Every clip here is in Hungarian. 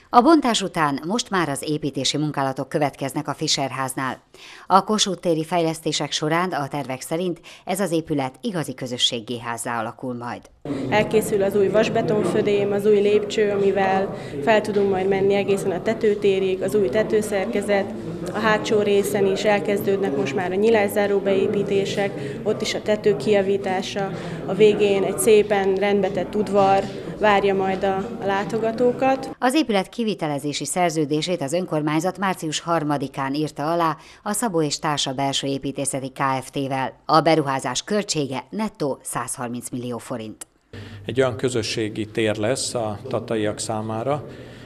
A bontás után most már az építési munkálatok következnek a Fischer háznál. A Kossuth téri fejlesztések során a tervek szerint ez az épület igazi közösségi házzá alakul majd. Elkészül az új vasbetonfödém, az új lépcső, amivel fel tudunk majd menni egészen a tetőtérig, az új tetőszerkezet, a hátsó részen is elkezdődnek most már a nyilászáró beépítések, ott is a tető kijavítása, a végén egy szépen rendbetett udvar várja majd a látogatókat. Az épület kivitelezési szerződését az önkormányzat március 3-án írta alá a Szabó és Társa Belső Építészeti Kft-vel. A beruházás költsége nettó 130 millió forint. Egy olyan közösségi tér lesz a tataiak számára,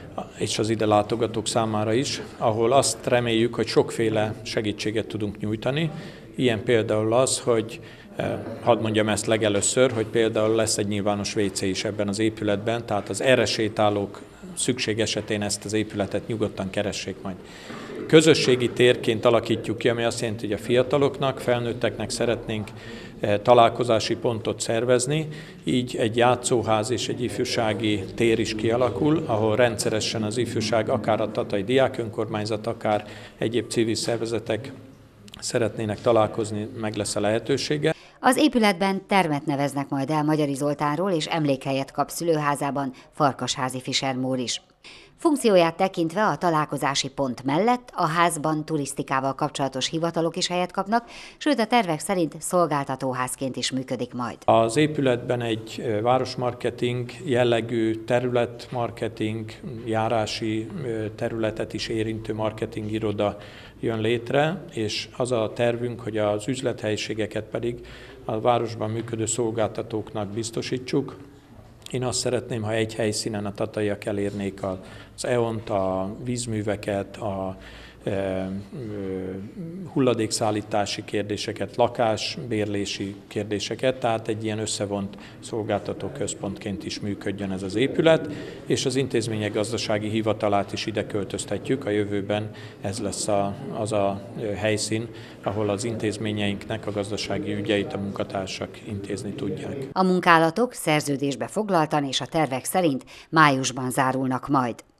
és az ide látogatók számára is, ahol azt reméljük, hogy sokféle segítséget tudunk nyújtani. Ilyen például az, hogy hadd mondjam ezt legelőször, hogy például lesz egy nyilvános WC is ebben az épületben, tehát az erre sétálók szükség esetén ezt az épületet nyugodtan keressék majd. Közösségi térként alakítjuk ki, ami azt jelenti, hogy a fiataloknak, felnőtteknek szeretnénk találkozási pontot szervezni, így egy játszóház és egy ifjúsági tér is kialakul, ahol rendszeresen az ifjúság, akár a Tatai Diák Önkormányzat, akár egyéb civil szervezetek szeretnének találkozni, meg lesz a lehetősége. Az épületben termet neveznek majd el Magyari Zoltánról, és emlékhelyet kap szülőházában Farkasházi Fischer Mór is. Funkcióját tekintve a találkozási pont mellett a házban turisztikával kapcsolatos hivatalok is helyet kapnak, sőt a tervek szerint szolgáltatóházként is működik majd. Az épületben egy városmarketing jellegű területmarketing, járási területet is érintő marketing iroda jön létre, és az a tervünk, hogy az üzlethelyiségeket pedig a városban működő szolgáltatóknak biztosítsuk. Én azt szeretném, ha egy helyszínen a tataiak elérnék az EON-t, a vízműveket, a hulladékszállítási kérdéseket, lakásbérlési kérdéseket, tehát egy ilyen összevont szolgáltató központként is működjön ez az épület, és az intézmények gazdasági hivatalát is ide költöztetjük. A jövőben ez lesz az a helyszín, ahol az intézményeinknek a gazdasági ügyeit a munkatársak intézni tudják. A munkálatok szerződésbe foglaltan és a tervek szerint májusban zárulnak majd.